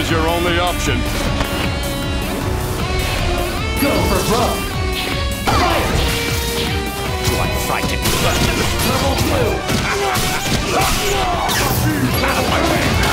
is your only option. Go for broke. Fire! You are frightened. Level 2! Out of my way!